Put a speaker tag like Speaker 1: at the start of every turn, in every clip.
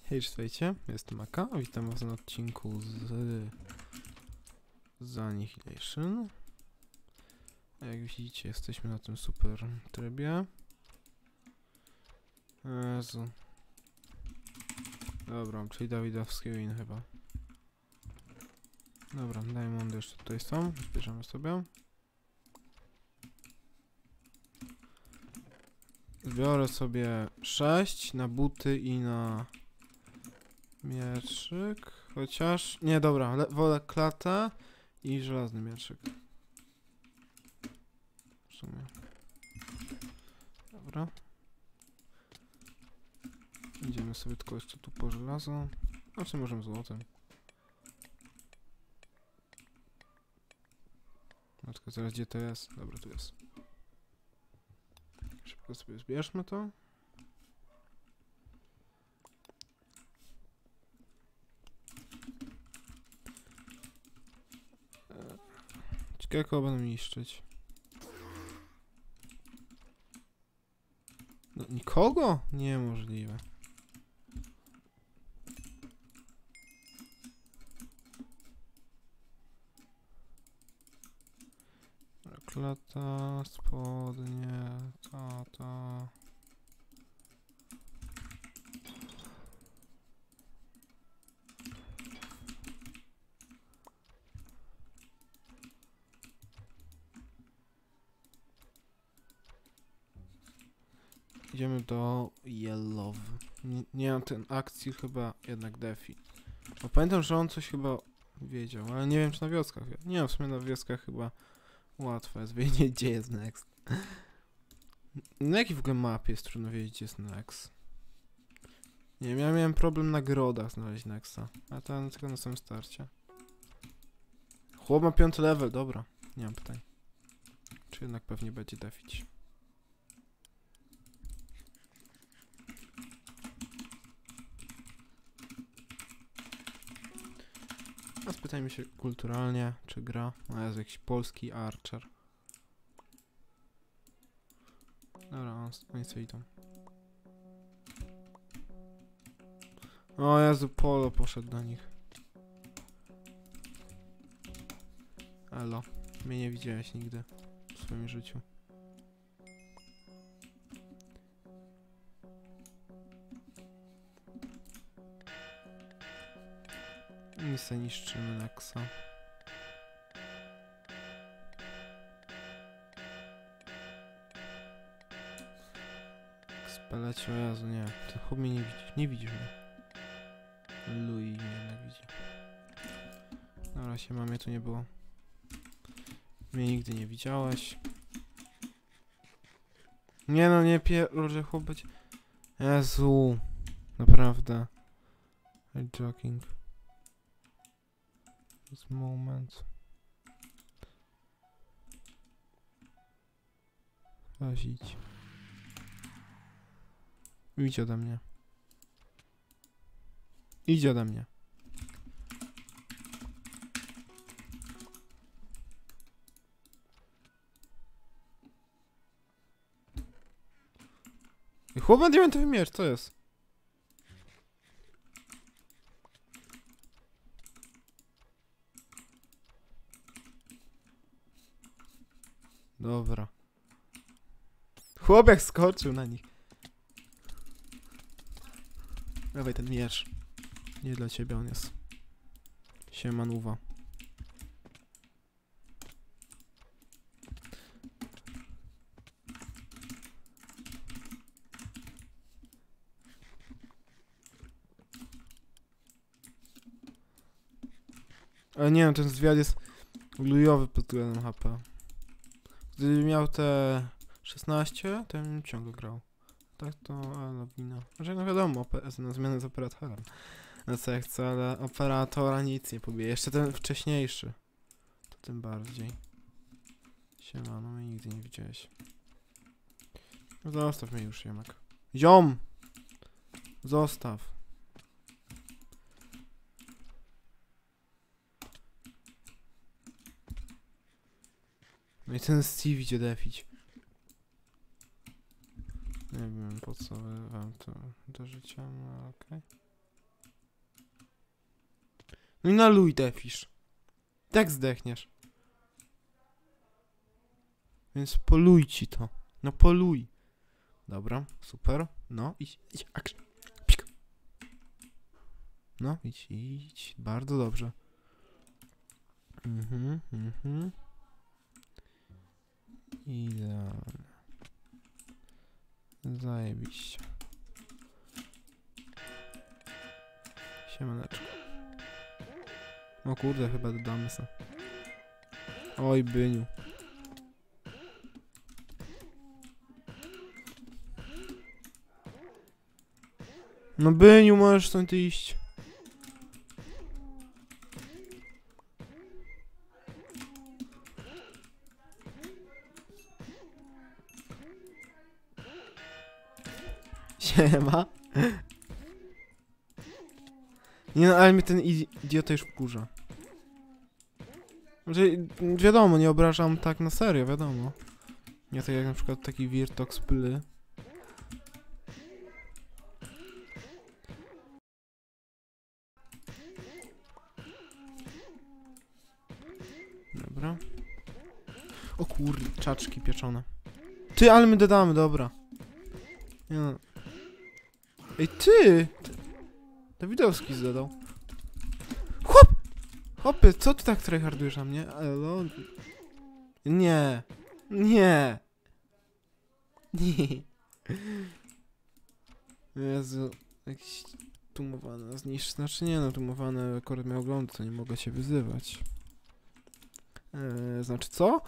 Speaker 1: Hej, słuchajcie, jestem Maka, witam was na odcinku z Annihilation. A jak widzicie, jesteśmy na tym super trybie. Jezu. Dobra, czyli Dawidowski win chyba. Dobra, diamondy jeszcze tutaj są, zbierzemy sobie. Zbiorę sobie 6 na buty i na mieczyk, chociaż... Nie, dobra, wolę klatę i żelazny mieczyk. W sumie. Dobra. Idziemy sobie tylko jeszcze tu po żelazo. Znaczy możemy złotem. No tylko zaraz gdzie to jest? Dobra, tu jest. Szybko sobie zbierzmy to. Ciekawe kogo będą niszczyć. No, nikogo? Niemożliwe. Klata, spodnie, tata. Idziemy do Yellow. Nie mam ten akcji chyba jednak Defi. Bo pamiętam, że on coś chyba wiedział, ale nie wiem czy na wioskach wie. Nie, w sumie na wioskach chyba łatwo jest wiedzieć gdzie jest next. Na jakiej w ogóle mapie jest trudno wiedzieć gdzie jest next? Nie wiem, ja miałem problem na grodach znaleźć nexta, a to tylko na samym starcie. Chłop ma 5 level, dobra, nie mam pytań. Czy jednak pewnie będzie defić. A spytajmy się kulturalnie, czy gra. No jest jakiś polski archer. Dobra, oni co idą. O Jezu, Polo poszedł do nich. Elo, mnie nie widziałeś nigdy w swoim życiu. Nic nie niszczymy Nexa. Spelecie, o Jezu, nie. Ty chłop mnie nie widzisz mnie. Louis mnie jednak widzi. Dobra, się mamie tu nie było. Mnie nigdy nie widziałeś. Nie no, nie że chłop będzie... Jezu. Naprawdę. I'm joking. This moment. Weź idź. Idź ode mnie. Idź ode mnie. Chłop ma diamentowy miecz, co jest? Dobra. Chłopiek skoczył na nich. Dawaj ten miecz. Nie dla ciebie on jest. Siemanuwa. Ale nie wiem, ten zwiad jest lujowy pod względem HP. Gdyby miał te 16, to bym ciągle grał. Tak to, ale wina. Znaczy no wiadomo, na zmianę z operatorem. No co ja chcę, ale operatora nic nie pobije. Jeszcze ten wcześniejszy. To tym bardziej. Siemano, mnie nigdy nie widziałeś. Zostaw mnie już, Jemek. Ziom! Zostaw. No i ten Steve idzie defić. Nie wiem po co wam to do życia, no okej. No i na luj defisz. Tak zdechniesz. Więc poluj ci to. No poluj. Dobra, super. No, idź, action. Pik. No, idź. Bardzo dobrze. Idealnie. Zajebiście. Siemaneczko. O kurde, chyba dodamy se. Oj, byniu. No byniu, możesz stąd iść. Siema. Nie no, ale mnie ten idiota już wkurza. Znaczy, wiadomo, nie obrażam tak na serio, wiadomo. Nie tak jak na przykład taki Wirtox Ply. Dobra. O kurde, czaczki pieczone. Ty, ale my dodamy, dobra. Nie no. Ej, ty! Dawidowski zadał. Chłop! Chłopie, co ty tak tryhardujesz na mnie? Elo? Nie. Nie. Nie. Jezu. Jakiś tumowany zniszczy. Znaczy nie no, tumowany akurat miał ogląd, to nie mogę się wyzywać. Znaczy co?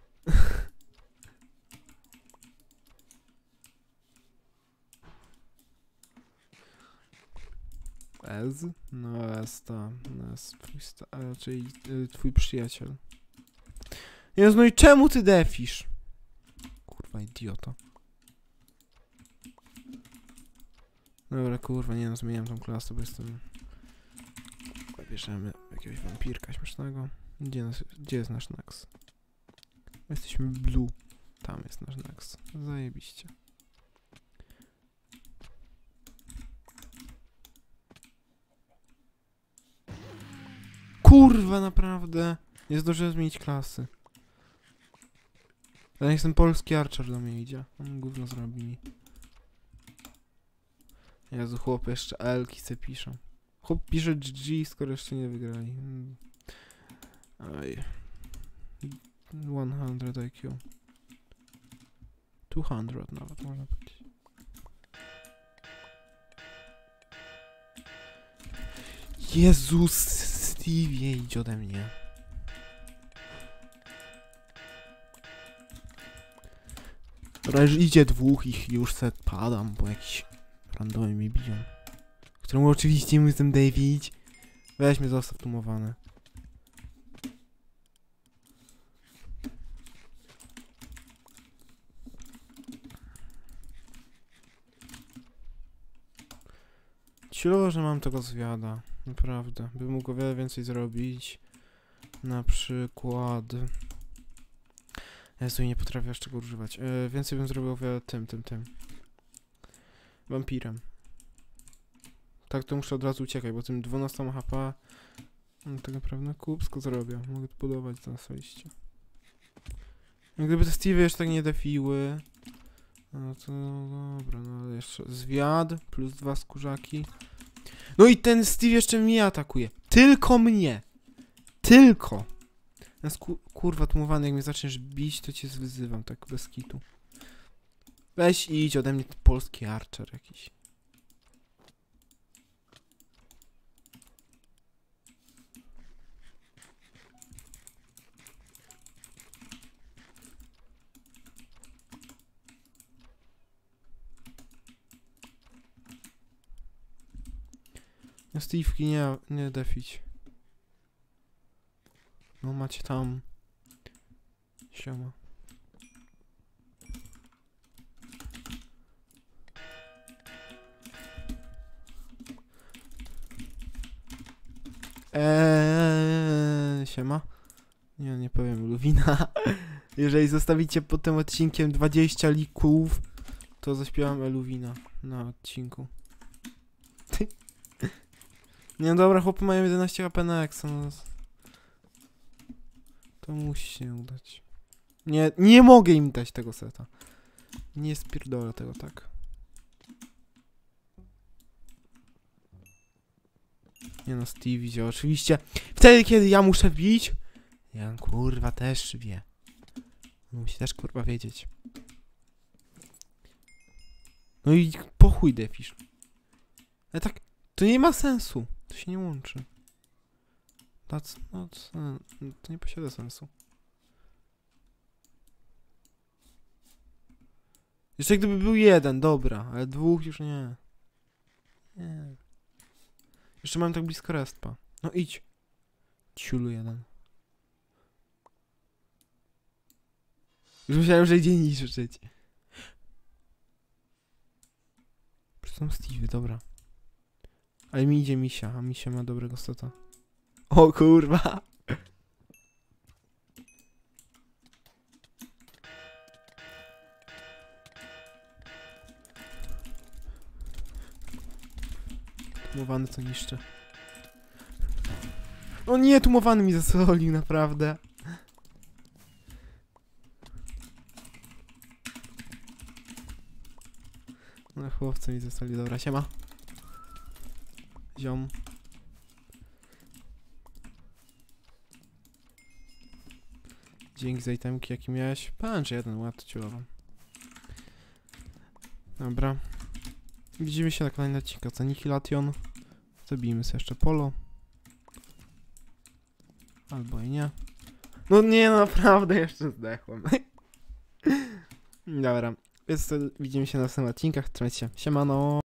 Speaker 1: Ez? No Esta. No jest twój czyli twój przyjaciel. Jezu, no i czemu ty defisz? Kurwa, idioto. Dobra, kurwa, nie no, zmieniam tą klasę, bo jestem... Bierzemy jakiegoś wampirka śmiesznego. Gdzie jest nasz Nax? Jesteśmy blue. Tam jest nasz Nax. Zajebiście. Kurwa, naprawdę. Nie zdążyłem zmienić klasy. Ale niech ten polski archer do mnie idzie. On gówno zrobi mi. Jezu, chłop jeszcze L-ki se piszą. Chłop pisze GG, skoro jeszcze nie wygrali. Oj. 100 IQ. 200 nawet można powiedzieć. Jezus, Stevie, idź ode mnie. Dobra, już idzie dwóch ich już set padam, bo jakiś randomy mi biją. Któremu oczywiście muszę David. Weź mnie, zostaw tumowany. Ciulowo, że mam tego zwiada. Naprawdę. Bym mógł o wiele więcej zrobić. Na przykład... Jezu, nie potrafię jeszcze czego używać. Więcej bym zrobił o wiele tym. Wampirem. Tak to muszę od razu uciekać, bo tym 12 HP... tak naprawdę kupsko zrobię. Mogę to budować za osobiście. Gdyby te Stevie jeszcze tak nie defiły... No to dobra, no ale jeszcze zwiad plus 2 skórzaki. No i ten Steve jeszcze mnie atakuje. Tylko mnie. Tylko. Kurwa tłumowany, jak mnie zaczniesz bić, to cię wyzywam tak bez kitu. Weź i idź ode mnie, polski archer jakiś. Steve'ki nie defić. No macie tam. Siema. Siema. Nie powiem Luwina. Jeżeli zostawicie pod tym odcinkiem 20 lików, to zaśpiewam Eluwina na odcinku. Nie, dobra, chłopy mają 11 HP na Exa, no. To musi się udać. Nie, nie mogę im dać tego seta. Nie spierdolę tego tak. Nie no, Steve widział oczywiście. Wtedy, kiedy ja muszę bić, ja kurwa też wie. Musi też kurwa wiedzieć. No i po chuj defisz. Ale tak, to nie ma sensu. To się nie łączy. To nie posiada sensu. Jeszcze gdyby był jeden, dobra, ale dwóch już nie. Nie. Jeszcze mam tak blisko respa. No idź. Ciulu jeden. Już myślałem, że idzie niszczyć. Są Steve, dobra. Ale mi idzie misia, a misia ma dobrego stata. O kurwa! Tumowany co niszczy. O nie, tumowany mi zasolił, naprawdę. No chłopcy mi zasolił, dobra, siema. Ziom. Dzięki za itemki, jaki miałeś. Punch jeden, ład ciulowy. Dobra. Widzimy się na kolejnym odcinku. Co Annihilation. Zabijmy sobie jeszcze polo. Albo i nie. No nie, no naprawdę jeszcze zdechłem. Dobra. Więc widzimy się na następnych odcinkach. Trzymajcie się. Siemano.